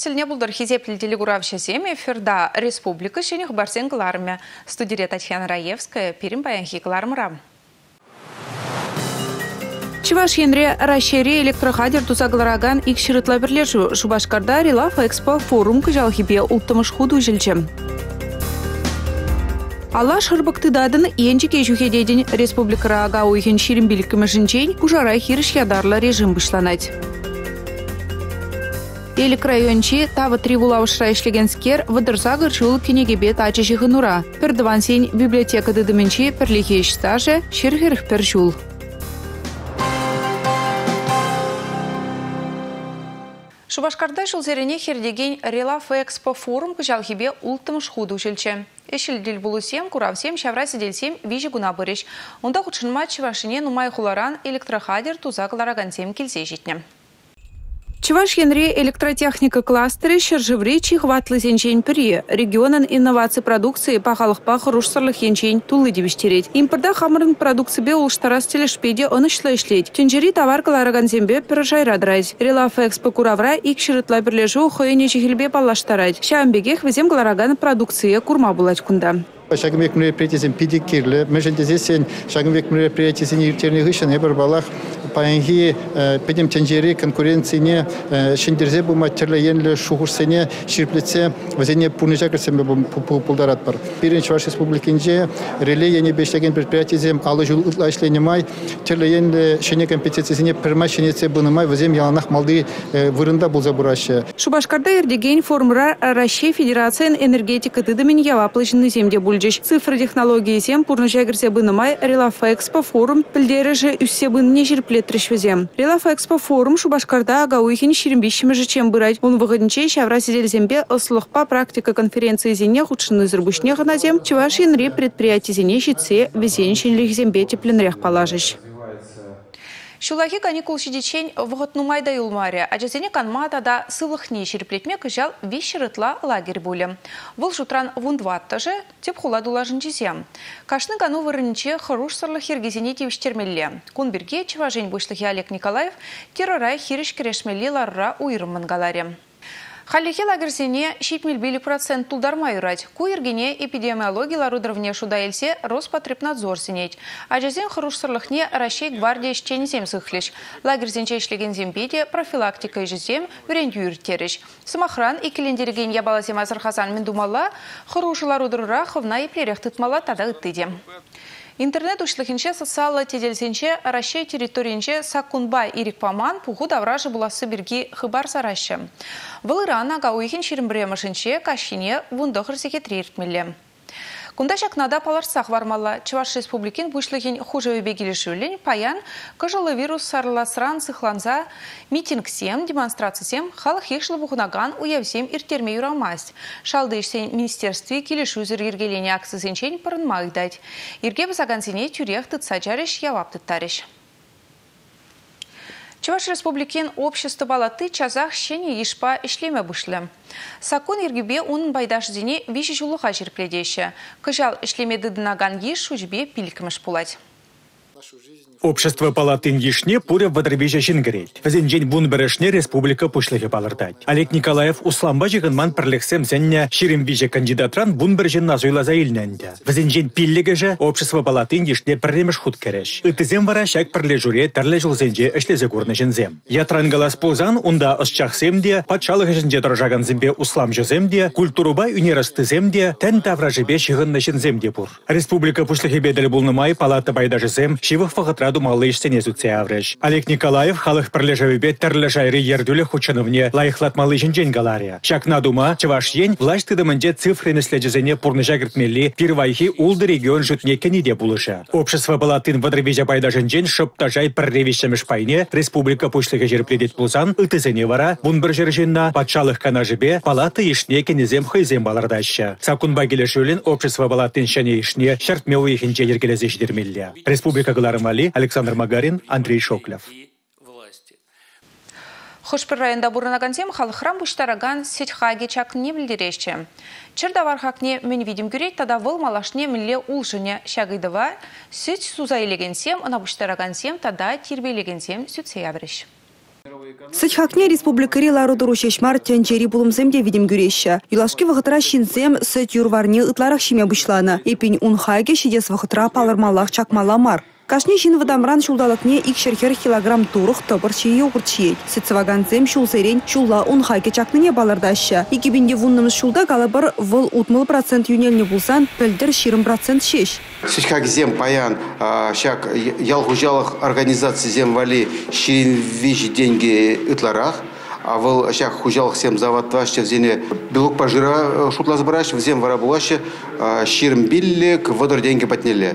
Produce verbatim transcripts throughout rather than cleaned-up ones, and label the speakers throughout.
Speaker 1: Тильне булдыр хизеплі телегуравща семя эфирда республика шенех барсен гларме. Студия Татьяна Раевская, перим баянхи глармра. Чуваш енре расшире электрохадер тузаглараган ик ширытла бірлешу. Шубашкарда Релаф Экспо форум кыжалхипе улттымыш худу жилчем. Алла шырбыктыдадын енче кежухедеден республикара ага уйхен ширимбиліккімішінчен кужарай хириш ядарлы режим бышланать. Элик райончи тавы тривулавышра ишлегенскер выдырса гырчул кенегебе тачы жихынура. Пердыван сень библиотека дыдымынчи перлихеш стаже ширхерх перчул. Шубашкарда жылзерене хердеген Релаф Экспо форум кыжалхибе улттымыш худу жилче. Эшілдел бұлысем, куравсем, шавра сиделсем, вижі гуна бұрыш. Онда худшынма чывашыне нумай хуларан электрохадер тузакларагансем келсе жетне. Чуваш енре электротехника кластеры шыржыври чихватлы зенчень пірі. Регионын инновации продукции пахалықпа хұрушсырлық енчень тулы дебіштерет. Импорда хамырын продукции бе улштарас телешпеде онышлы ішлет. Тюнжери товар калараганзембе піржай радырайд. Релаф Экспо куравра ик шырытла бірлежу хойне жихілбе палаштарайд. Шамбегех візем калараган продукция курма булать кунда.
Speaker 2: Шагымек мероприятиесен педикирлі, межендезесен шагымек мероприятиесен ертеріне ғышын ебір балақ паянги педем тенжери конкуренцияне шендерзе бұл матерлі енлі шуғырсене ширплетсе вазене пурнежа кірсеме пулдарат бар. Бірінші ваш республикинже реле ене бешлеген предприятиесен алы жыл ұтла ішленемай терлі енлі шене компетенциясене пірма шенеце бұнымай вазем яланақ малды вырында бұл забырашы.
Speaker 1: Шубашкарда ердеген форумра Россия Федерациян энергетика тыдымен яваплышыны земде бұл. Цифры технологии сем пурнажа кірсе бынымай Релаф Экспо форум пілдері жы үссе бынне жерплетріш візем. Релаф Экспо форум Шубашкарда ага уйхен шерембищемі жычем бұрайд. Он выгодничей шавра сиделзембе ыслықпа практика конференции зене худшыны зырбышне ғаназем, чуваш енре предприятие зене житсе везеншенлих зембе тепленрех положиш. Шулахи каникул шидичень вғытнумайда юлмаре, а жазене канмада да сылықне шерплетме кыжал вещерытла лагерь буле. Выл шутран вундватта же теп хуладулажын жезем. Кашны кану вырынче хорош сырлы хергезене тевіштермелле. Кунберге чеважень бұшлығы Олег Николаев терорай хириш керешмелли ларра уйрым мангаларе. Халлихи лагерсене шипмельбили процент тулдарма юрать. Куергене эпидемиология ларудровне шуда эльсе Роспотребнадзор синеть. А жазен хорошсырлыхне Россия гвардия щенезем сыхлиш. Лагерсенче ишлеген зембеде профилактика жезем врен юртериш. Самохран и календерген ябалазем Азархасан Мендумала хорош ларудровра ховна и плерех тытмала тада ыттыде. Интернет ушлыхинче социалы теделсенче Россия территориинче Сакунбай ирикпаман пуху давражы буласы бірге хыбар сарашы. Бұл Иран ага уйхин шерембремышынче кашине вундохыр секретриертмелі. Кунда шакнада паларсах вармала Чуваш республикин вышлыхин хуже убегилишулень паян кыжылы вирус сарласран сыхланза митинг сем, демонстрация сем, халық хешлы бухунаган уявсем иртерме юрамасть. Шалды ишсен министерстве килишузер ергелене аксысенчен пырынмагдать. Ирге бізагансене тюрех тытсачариш явап тыттариш. Чуваш республикин общество балаты чазах щене ишпа ишлеме бұшлы. Сакун ергебе унын байдаш зене виші жулыға жерпледеші. Кыжал ишлеме дыдынаган еш ұжбе пилікіміш пулать.
Speaker 3: Общество палатын ешне пуря вадрвежа жингрет. Вазенжен бун берешне республика пушлығы балырдать. Олег Николаев усламба жығынман пірліксем зенне ширемвежа кандидатран бун бережен назуйла заилненде. Вазенжен пиллігі же общество палатын ешне пірлемеш худ кереш. Үтізем вара шак пірле журе тарле жылзенже ішлезе көрні жінзем. Ятран галас ползан унда ысчақсемде, патшалығы жінже дұржаган зембе услам жыземде, культуруба үнерастыземде, тән тавражыбе шығынны жінземде бұр. Республика пушлығы бедел бұлнымай палаты байда жызем, шивых фағытра думалы ішсене зүтсе авреш. Олег Николаев халық бірлежавебе тәрлі жайры ердулі хучыновне лайықлатмалы жінжен галария. Шакна дума, чываш ен, власть тыдымынде цифры неследжізене пурны жагіртмелі первайхи улды регион жытне кенеде булыша. Общество балатын вадрвежа пайда жінжен шыпта жай пірревишемеш пайне республика пушлығы жерпледет пулсан, ытызене вара, бун бір жерженна патшалық канажыбе палаты ишне кенезем хайзем балардаща. Сакунба келешулен общество балатын шане ишне шартмеу ехінче ергелезе ждермелле. Республика Галармали, Александр Магарин, Андрей Шоклев.
Speaker 1: Хошпыр районда бурынагансем халықрам бұштараган сетхаге чак не білдерешче. Чердавар хакне мен видим гюрей, тада выл малашне милле улшыне шагайдыва, süt суза елегенсем, ана бұштарагансем, тада тирбе елегенсем süt сеябреш. Сычхакне республикари ларудыру шешмар тянчери булымземде видим гюреща. Юлашки вахытра шинзем сыт юрварне ытларах шиме бышлана. Эпин унхайге шидес вахытра палырмалах чакмаламар. Кашни шин вадамран шулдалыкне икшерхер килограмм турух тобырчи йогурт шиет. Сыцваганцем шулсерен шулла унхайге чакныне балардаща. Икибинде вуннымыз шулда калабыр выл утмыл процент юнельне булсан, пөлдір ширым процент шеш.
Speaker 4: Сычхак зем паян, шак ялгужалых организации зем вали ширин вижи деньги ытларах. А вол шах хужалых сем завод вашче зене белок пожира шутлаз браш, взем варабулаще ширм биллек водор деньги потнеле.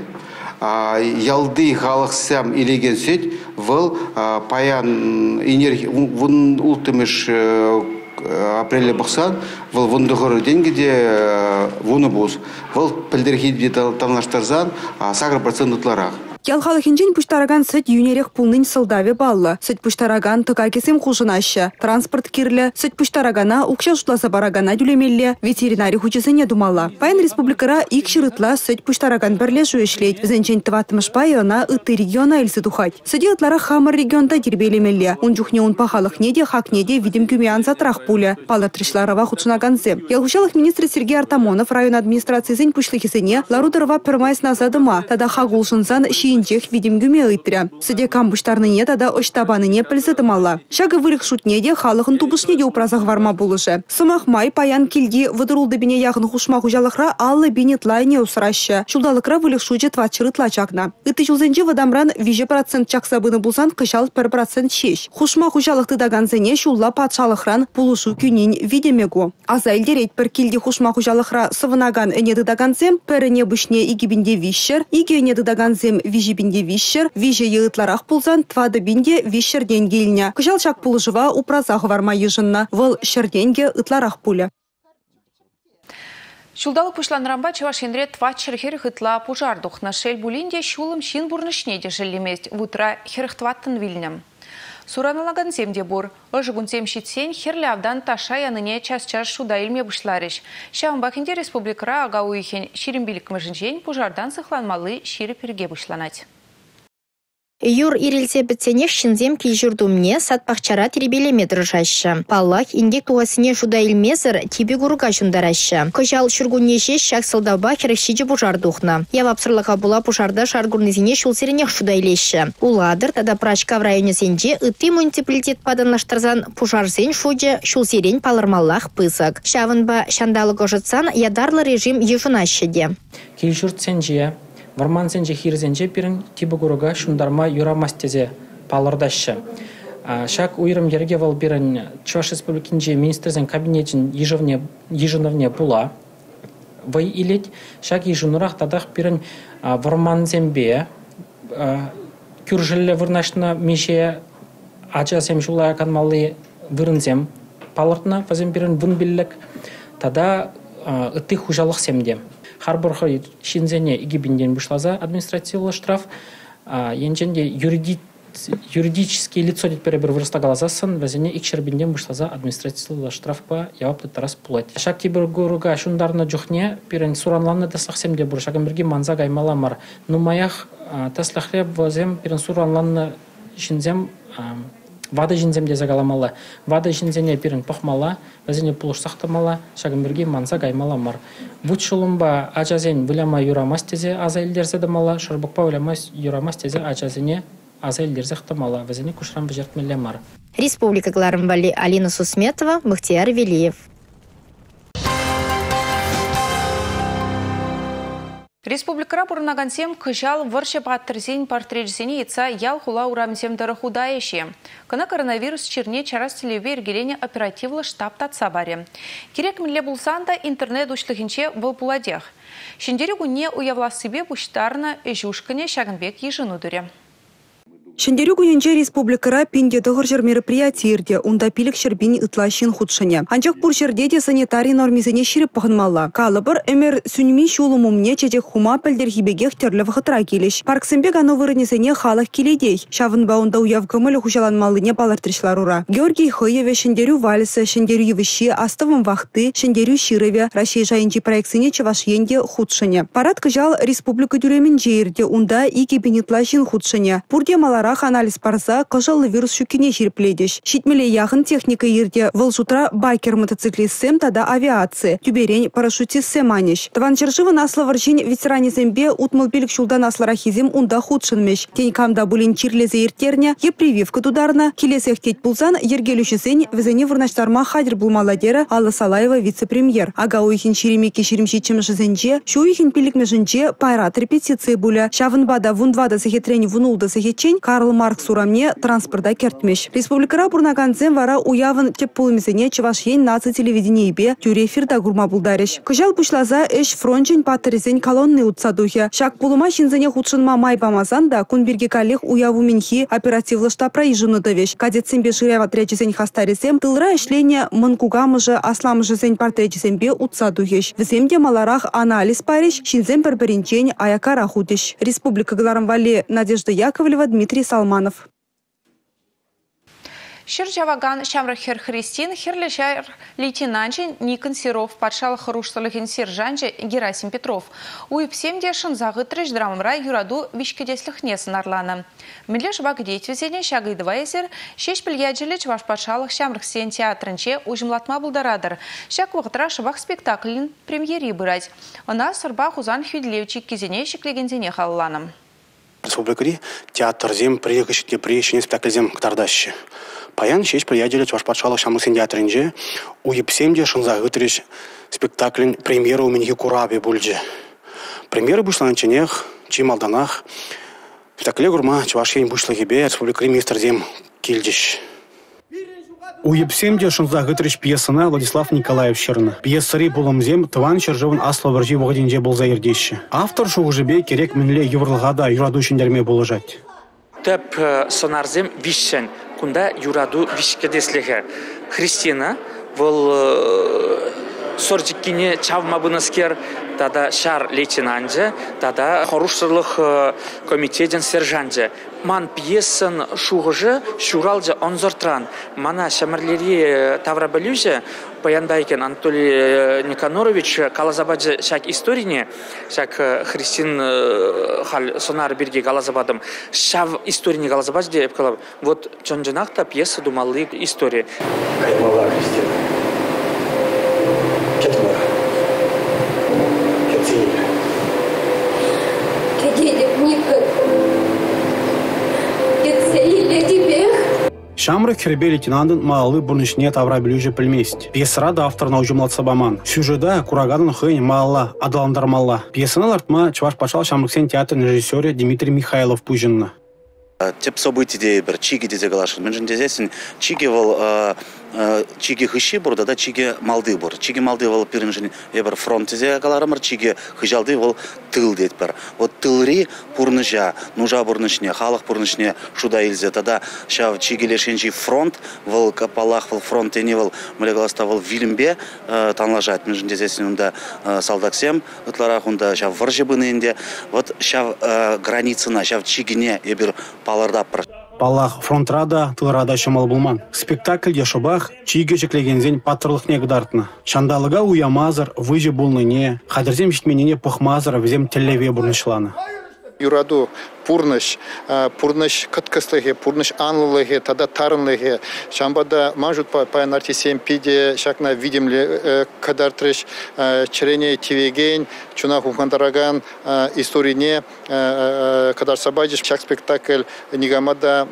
Speaker 4: Ялды халық сам илеген сөйт, вол паян энергия, вон ултымыш апреле бақсан, вол вондығыр деньги де воны боз. Вол пілдерхейді тамнаштарзан сағыр процент ұтларақ.
Speaker 1: Ялхалыхинчен пуштараган сыт юнерех пулнын сылдаве балла. Сыт пуштараган тыкакесем хушынаща. Транспорт кирле, сыт пуштарагана укша шутласа барагана дюлемелле. Ветеринарий хучесене думала. Паян республикара ик шырытла сыт пуштараган бірле жуешлеть. Візенчен тыватымыш пайына ыты региона эльсы тухать. Сыди ытлара хамыр регионда дербелемелле. Он жухне он пахалых неде, хак неде видим кюмян затрах пуля. Палатришларова хучынаганзе. Ялхушалых министр Сергей Артамонов район администрации зень пушлихисене ларудырова пермайс назадыма. Тада хагулшынсан ши Инчех видим гюмелытря. Сыде камбуштарныне тада оштабаныне пілзетымалла. Шага вылық шутнеде халықын тубышнеде упразах варма булышы. Сымах май паян килди выдырулды біне яғын хушма хужалықра аллы бенетлайне усраща. Шулдалықра вылық шуджет тватчырытла чакна. Ыты жылзенже вадамран виже процент чаксабыны булсан кышал пір процент шеш. Хушма хужалықты даганзене шулла патшалықран пулышу күнин видемегу. Аза илдерет пір килди хушма хужалықра сывынаган энеді даганзем, піріне бүшне игибінде вишшер, иге энеді даганзем виже бинде вишер, виже йытларах пулзан, твады бинде вишер денгельня. Кыжал шак пулжыва упразах варма ежынна, выл шерденге ытларах пуля.
Speaker 5: Шулдалы пушланрамба чавашенре тват шерхер хытла пужардух на шель булинде шулым шин бурнышнеде жилиместь в утра херхтваттын вильням. Сураналаган земде бур, ожыгун земщитсен херле авдан таша яныне час-час шуда илме бушларыш. Шаванбахинде республикара агауихен ширимбилик мыжынжен пужардан сыхланмалы шири перге бушланать.
Speaker 6: Юр ирилсе бітсене шинзем кейжурдумне сатпақчара теребелеме дыржашы. Паллах индек туасыне жуда илмезір тебе гурга жундарашы. Кыжал шүргуннеше шак сылдаба керекшиде бужардухна. Явапсырлыға була бужарда шаргурнезіне шулсеренех жуда илеші. Уладыр тада прачка в районе зенде ыты муниципалитет паданлаштырзан пужарзен шуде шулсерен палырмаллах пызык. Шавынба шандалығы жытсан ядарлы режим ежунашыде.
Speaker 7: Кейжурдсенже Вармансенже хирзенже пирин тибы гурга шундарма юрамастезе палырдашы. Шак уйрым ерге вал бирин Чуваш республикинже министрзен кабинетин еженовне була. Вай илет шак еженурах тадах пирин вармансенбе кюржиле вырнашна мише ачасем шулая канмалы вырынзем палыртна вазем пирин вынбиллек тада ыты хужалық семде. Харборхы шинзене игибинден бушлаза административный штраф, енженде юридическое лицо дед перебір вырыстагалазасын, вазене икшербинден бушлаза административный штраф па явапты тарас пулать. Шак тибір гуруга шундарны джухне, пирен суранланны таслахсемде бур, шагын бірге манза гаймаламар. Ну маях таслахле вазем пирен суранланны шинзем вады жинземде загаламалы. Вады жинзене пирен пахмала, вазене пулыш сақтамала, шагын бірге манза гаймаламар. Бұд шылымба ажазен віляма юрамастезе аза елдерзе дамала, шарбықпа віляма юрамастезе ажазене аза елдерзе қтамала, вазене күшрам бежертмелемар.
Speaker 6: Республика Гларымбали, Алина Сусметова, Мухтияр Велиев.
Speaker 5: Республикара бурнагансем кыжал выршы паттырзен портрежзене етса ял хула урамзем дырыхудаеші. Кына коронавирус черне чарас телеве ергелене оперативлы штаб татса баре. Керек міле булсан да интернет ушлығынче бұл пуладех. Шендері күнне уявла себе бұштарына әжушкіне шагынбек ежіну дүре.
Speaker 1: Шендерю гуненче республикара пинде дығыржыр мероприятиерде, унда пилік шербин ытлашын худшыне. Анчақ бұр жердеде санитарий нормизіне шеріп пағынмалла. Калыбыр әмір сүнми шулымумне чечек хума пілдерхибегех терлі вғытра келеш. Парксембек аны вырынесене халық келедей. Шавын баунда уявгымылы хушаланмалыне балартырышлар ура. Георгий Хыеве шендерю вальсы, шендерю евіші, астывым вақты, шендерю ширыве, Россия жайынчи проекцине чавашенде худшыне. Парад кыжал республика дюремен жейірде, унда ике бенетлашын худшыне. Пурде малар маларах анализ парса кожалы вирус шүкіне шерпледеш. Шитмеле яғын техника ерде вылшутра байкер мотоциклистсем тада авиация, тюберень парашютистсем анеш. Таван чержывы насла варжин ветеранизембе утмалбилик шулдан асларахизем унда худшынмеш. Тень камда булин чирлезе ертерне, е прививка тударна, келесех теть пулзан ергелюшесен везене вырнаштарма хадер булмаладера Алла Салаева вице-премьер. Ага уихин ширемеки ширемшичем жизенче, шуихин пиликмеженче пайрат репетиции буля. Шавынбада вундвада сахетрень вунулда сахечень Карл Маркс сурамне транспорта кертмеш. Республикара бурнаганзем вара уявын теп пулымезене чевашен наци телевидение бе тюре эфирда гурма булдареш. Кыжал пушлаза эш фрончен паттерезен колонны утсадухе. Шак пулыма шинзене худшынма май бамазан да кунберге коллег уяву минхи оперативлы штаб раижыны дывеш. Кадетсембе ширяв отречезен хастаресем тылра эшление мынкугамыжы асламыжызен портречезембе утсадухеш. Веземде маларах анализ пареш шинзем перберинчень аякара худеш. Республика Галарамвали Надежда Яковлева, Дмитрий Салманов.
Speaker 5: Ширжаваган Шамрахер Христин, Хирлешар лейтенанче Никон Серов, патшалық Рушталыхин сержанче Герасим Петров. Уйпсемде шынзағытрыш драмамра юраду вишкедеслых несынарланы. Милеш багдеть везене шагайдыва есер, шеш пілгеджелі чваш патшалық Шамрахсен театрынче ужимлатма булдарадыр. Шак вғытра шыбақ спектаклін премьери бұрать. Она сырбақ узан хюдлевчик кезене шеклегензене халланым.
Speaker 8: Республикари театр зем приехащите приещене спектакль зем ктардаще. Паян шеш приятели чваш патшалық Шамрахсен театрынче уйпсемде шынзағытрыш спектаклін премьера у менихи курабе бульже. Премьера бушланченех, чималданах, спектакле гурма чвашен бушлахибе республикари министр зем килдиш. Уйпсемде шынзағытрыш пьесына Владислав Николаев Черна. Пьесари булымзем Тыван Чержывын аслы варжи вғаденде бұл заирдеші. Автор шуғыжыбе керек мінле еврлғада юраду үшіндерме болыжать.
Speaker 7: Төп сонарзем вишшен, кунда юраду вишкедеслеге. Христина, вол соржиккине чавмабынаскер, тада шар лейтенанже, тада хорушсырлық комитетен сержанже. Ман пьесын шуғыжы, шуралжы онзортран. Мана шамарлери таврабалюже, паяндайкен Анатолий Никанорович, калазабаджы шак историне, шак Христин хал сонар бирге калазабадым, шав историне калазабаджы деп калаб. Вот чонжынақта пьеса думалы история.
Speaker 8: Каймала Христина. Кетмара. Кетсейді.
Speaker 9: Кетейдік Никон.
Speaker 8: Шамрах хербе лейтенантын маалы бурнышне тавра білюжі пілмест. Пьесарада авторна ужымлатса баман. Сюжеда кураганын хыйн маалла, адаландармалла. Пьесаны лартма чваш пачал Шамрахсен театрын режиссері Дмитрий Михайлов пужынна.
Speaker 10: Теп событий де бір чиги де галашын. Мен жінде зесін чиги вол чиги хыши бұрда да чиги малды бұр. Чиги малды вол пирін жын ебір фронт де галарымыр, чиги хыжалды вол тыл дед бір. Вот тылри пурныжа, нужа бұрнышне, халық бұрнышне шуда илзе. Тада шав чиги лешенжи фронт, вол капалах вол фронт ені вол мөлегаласта вол вилімбе танлажат. Мен жінде зесін онда салдаксем, ұтларақ онда шав варжебыны енде. Вот шав границына, шав чигине ебір палардапыр.
Speaker 8: Палах фронтрада, тылрада шамал булман. Спектакль яшобах, чиге чеклегензен патырлық негдартна. Шандалыга уямазыр, выжи булныне, хадырзем житменене пухмазыр, візем телеве бурнышланы.
Speaker 2: Юраду пурныш, пурныш кыткыслыге, пурныш анлылыге, тада тарынлыге. Шамбада мажут паян артисем пиде, шакна видимли кадартрыш, черене тивеген, чуна хумхандараган историне, кадар сабадиш, шак спектакль нигамада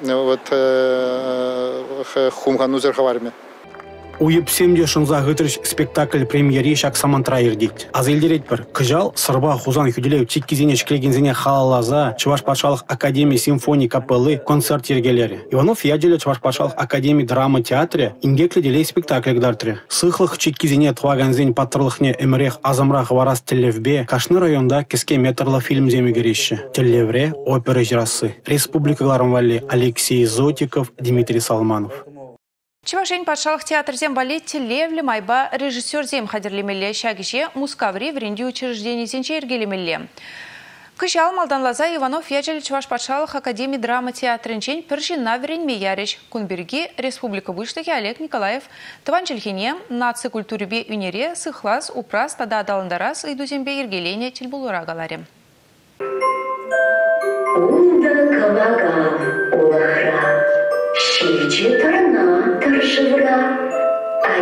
Speaker 2: хумханузер хаварме.
Speaker 8: Уйпсемде шынзағытрыш спектакль премьери шак самантра ердейді. Аз елдерет бір, кыжал, сырба, хузан хүделеу, тек кезене шкілегензене халалаза, Чуваш патшалық академии симфонии капеллы, концерт ергелері. Иванов яделе Чуваш патшалық академии драма театре, ингеклі делей спектакль гдартыры. Сықлық чек кезене туаганзен паттырлықне эмірех азамрақ варас телевбе, Кашны районда кеске метрлы фильм земе кереші. Телевре, опера жирасы. Республика Галарамвали, Алексей Зотиков, Дмитрий Салманов.
Speaker 5: Чевашень патшалық театр зем балет телевлі майба режиссер зем хадерлемелі шагише мускаври вренди учреждений зенче ергелемелі. Кышал малданлаза Иванов яджелі Чуваш патшалық академии драма театрынчен піршина веренме яреш. Кунберги республика выштахи Олег Николаев Тыван Челхине наци культуребе юнере сыхлас упрас тада адаландарас иду зембе ергелене телбулура галаре.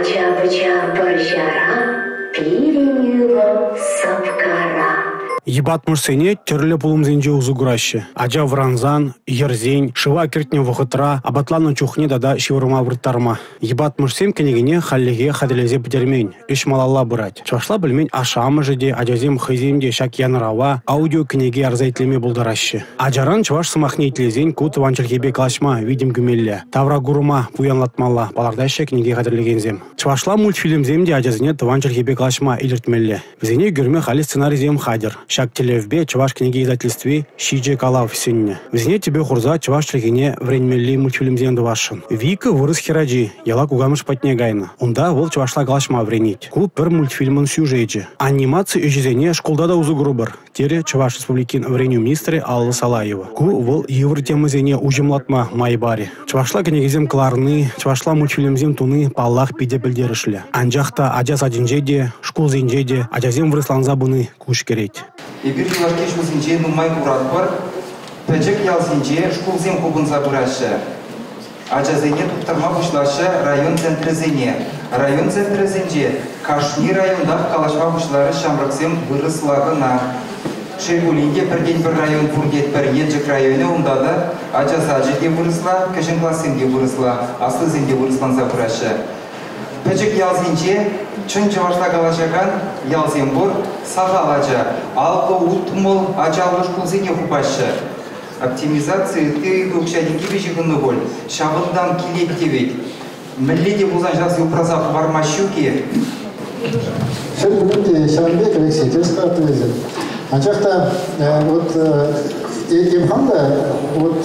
Speaker 9: Ача-быча баржара, пиренюло сапкара.
Speaker 8: Ебат мұрсене түрлі пулымзенже ұзы күраші. Ажа вранзан, ерзен, шыва кертне вұқытра, абатланы чухне дада шевырма вұрттарма. Ебат мұрсем кенегіне халлеге хаделезе бідермен, үш малалла бұрать. Чавашла білмен ашамы жеде, ажазем хыземде шак янырава, аудио кенеге арзайтлеме бұлдарашы. Ажаран чаваш сымахне итлезен кут ванчылхебе калашма, видим гүмелле. Тавра гурыма, пуянлатмалла, балардайшы кенеге хадерлегензем. Чавашла мультфильмземде ажазіне ванчылхебе калашма илертмелле. Візене görme хали сценаризем хадер. Шак телевбе чаваш книги издательстве Шиджи Калав сенне. Везне тебе хурза чаваш члегене временли мультфильмзен вашын. Вика вырыс хираджи, яла кугамыш патне гайна. Унда вол чавашла галашма вренить. Куп пер мультфильмын сюжеджи. Анимация үжезене школда да узы грубар. Тере чаваш республикин вреню министре Алла Салаева. Ку вол евр темызене ужимлатма майбари. Чавашла книгизем кларны, чавашла мультфильмзем туны паллах пиде білдерішлі. Анжақта ажаз адинжеде, школ зенжеде, ажазем вырысланза буны куш керет.
Speaker 11: И бир жыларкеш музинче нумай курат бар, пәчек ялсинче школзем кубынза бураше. Ажазене туптарма бушлашы район центрезене. Район центрезенже Кашни райондах калашма бушлары шамраксем вырыслагына. Шербулинге бір ден бір район фургет бір еджік районы ондада ажазажеге вырысла, кәшін классенге вырысла, аслы зенге вырысланза бураше. Пәчек ялсинче чын чавашла калашаган ялсен бұр сағалача, алғы ұлтымыл ажалыш күлзене құпашы. Оптимизация ты дұқшаденге бежігіні бол, шағындан келет девет. Мүлледе бұлзан жасы ұпразақ бармашуке.
Speaker 2: Шербулинге Шамбек Алексей, терс карты везет. Анчақта, вот, емханда, вот,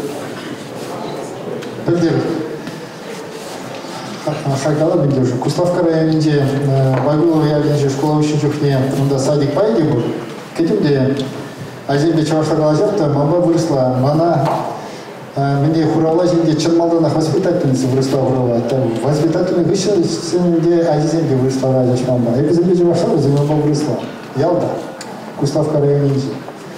Speaker 2: бірдер, Харкала бенде уже. Куславка районінде Байгулова ялденже школа үшін жүхне онда садик пайды бұл. Кетімде аземде чавашла қалажақта мама вырысла. Мана менде хурала жерде чынмалданақ воспитательница вырысла хурала. Воспитательный ғышынде азиземде вырысла ажаш мама. Эпиземде жавашла, зимама вырысла. Ялда. Куславка районінде.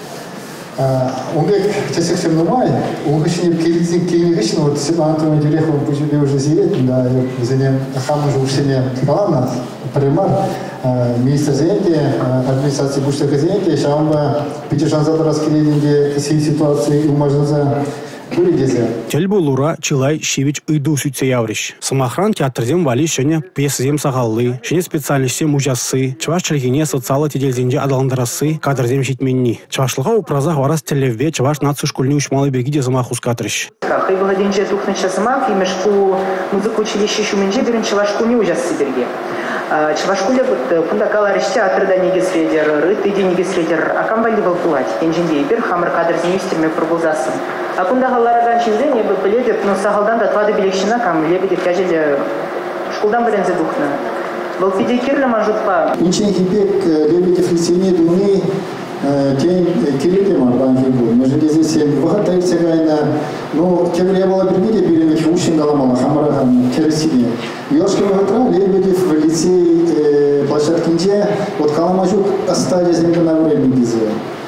Speaker 2: Оңбек тесексем нумай, он гышин келизин кейни гышин, вот Светлана Антоновна Дюрехова бужебе уже зиет, да, зене хамы же ушене калана, примар, министр зенде, администрации буштека зенде, шамба пятишанзада раскелединде сей ситуации умажназа көрегезе.
Speaker 8: Тельбу лура чилай шивич ыйду сүтсе явриш. Самохран театрзем вали шене пьесызем сағаллы, шене специальностем ужасы, чаваш чергене социалы теделзенде адаландарасы, кадрзем житменни. Чавашлыға упразах варас телевбе чаваш нацию школьный учмалы бергиде замах ускатрыш.
Speaker 12: Хай владенче тухныча замах, имешку музыку училище шуменже берен чавашку не ужасы берге. Чавашкуле кунда каларыш театрда негез редер, рыты негез редер, акамбалли был пулать. Инженде бер хамыр кадрзем истерме пробулзасын. А кунда халараган чизде не бы билетет, но сахалдан да твады билекшина кам лебедет кажели школдан берензе духна. Был педикирле мажутпа.
Speaker 2: Инчен хипек лебедев лицене дуни тень кириле марбан хибу. Между здесь вахата ивцегайна, но кем я была бермиде беремех ушин галамала хамараган кересине. Ёшки вахатра лебедев в лицей площадкинде от каламажук остали земля на время гизе.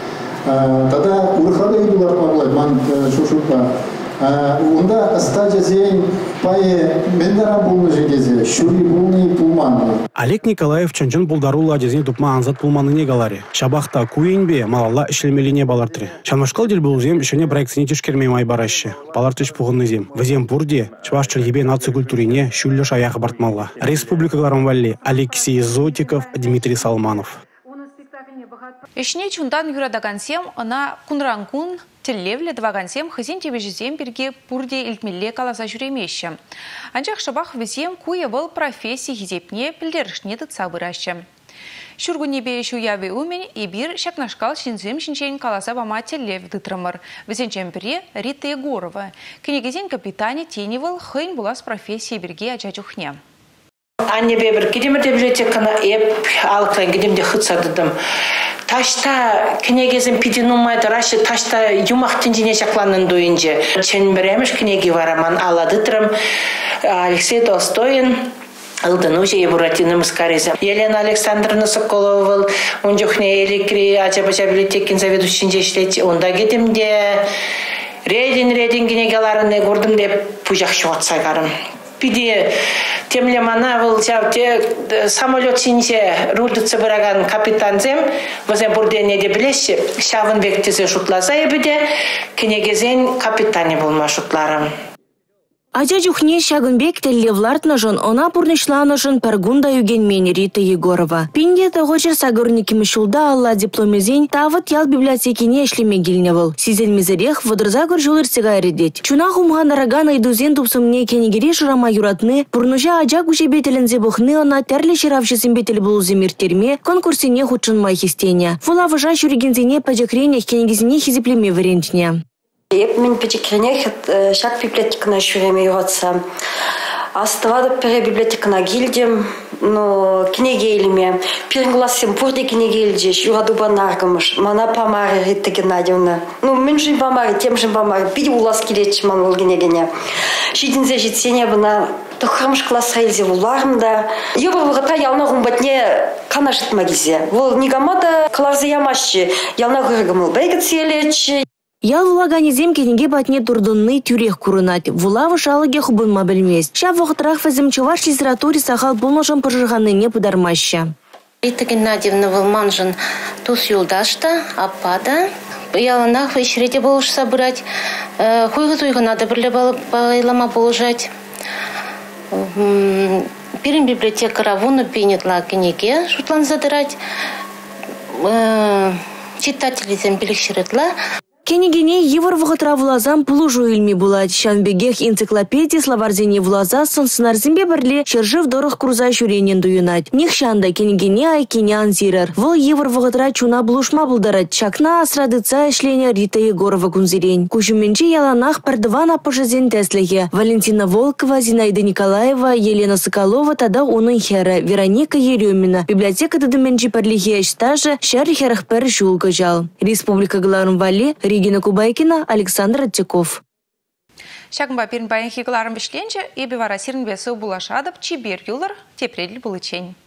Speaker 2: Тогда урхада юлар марлай ман шушупа. Унда стадия зейн пае мендара булны жегезе, шури булны пулманы.
Speaker 8: Олег Николаев чанчын булдарула адезіне тупма анзат пулманы не галари. Шабахта куенбе малалла ишлемелине балартри. Чанмашкал дел булзем ишене проекцини тишкермей май бараще. Балартыш пуғынны зем. Візем пурде чваш чергебе нацию культурине шүллі шаяқы бартмалла. Республика Гларамвалли Алексей Зотиков, Дмитрий Салманов.
Speaker 5: Ишне чундан юрадагансем, она кунрангун, теллевле двагансем, хызин тебежезем берге пурде илтмелле каласа жүремеші. Анчақ шабах візем куе был профессии хизепне пілдерішне дытса бұрашчы. Шүргунебе шуяве умен и бир шакнашкал шинзем шинчен каласа бама теллев дытрамыр. Візенчен біре Рита Егорова. Кенегезен капитане теневал хын булас профессии берге ачачухне.
Speaker 13: Анне бебір кедемірде білете кана еп алықлайн кедемде хытсадыдым. Ташта кенегезім пидинумайды рашы ташта юмақ тенжіне шақланын дойынже. Чен біреміш кенеге вараман аладытрым Алексей Толстоин. Ылдын уже и Буратиным скорее. Елена Александровна Соколова, он жухне элекри, ача-бача библиотекин заведущий дешлеть, он да гетемде редин редин генегаларыны гордым деп пужах шуатсайгарым. Пиде Темле мана был те самолет синсе рулдыцы быраган капитанзем, возем бурдене де билеші, шавын бектезе шутласа ебеде, кенегезен капитане болма шутларым.
Speaker 14: Ача жүхне Шагынбек теллевлартнажын, она пурнышланышын паргунда югенмен Рита Егорова. Пинде тағочыр сагырникімі шулда алла дипломезен тавыт ял библиотекине эшлемегилне был. Сизелмезерех водырзагыр жулырсыга эредет. Чуна хумхан араган айдузен тупсымне кенегере шырама юратны, пурнужа ача кучебетелінзе бұхны она тәрлі шыравшысын бетел болу земиртерме конкурсине худшын майхистене. Фула выжа шуригензене пачакренех кенегезіне хизиплеме варентне.
Speaker 15: Мен печекренех шак библиотекана шуреме юратса. Аставада пере библиотекана гильдем, но книги илме. Пергласим пурде книги ильдеш, юраду банаргамыш. Мана памари Рита Геннадьевна. Ну, мен жин памари, тем жин памари. Пиди улас килеч ман вол генегене. Шидинзе житсене бана тохрамыш класс рейзе вулармда. Юбар врата ялна гумбатне канашит магизе. Вол нигамада кларзе ямащи. Ялна гыргамыл байгатселечи.
Speaker 14: Ял влагани земкенеге батне турдунны тюрех курынат. Вулавы шалыге хубынма білмес. Ша вғытрах фазем чуваш литературе сахал болножан пыржырғанныне пудармаща.
Speaker 16: Рита Геннадьевна вылманжын тус юлдашта, апада. Яланах вечереде болуш собрать. Хуйгы туйгы надо бірле байлама болжать. Пирин библиотека равуну пенетла кенеге шутлан задырать. Читатели зембелік шеретла.
Speaker 14: Кенегене евр вғытра влазам пулужу илми булать. Шанбегех энциклопедия словарзене влаза сын сынарзимбе бірле шержив дорых курза шуренен дуюнать. Нех шанда кенегене айкене анзирар. Выл евр вғытра чуна булушма булдарать. Чакна асрадыца эшлене Рита Егорова кунзирень. Кушуменче яланах пардывана пожезен теслеге. Валентина Волкова, Зинаида Николаева, Елена Соколова, тада оның хера, Вероника Еремина. Библиотека дадыменче парлихе стажа шар херах пер жулга жал. Республика Глармвали, Регина Кубайкина, Александр Оттяков.
Speaker 5: Шагымба пирнбайын хигаларын бішленже, ебе вара сирнбесі булашадып, чибер юлар тепредель булычень.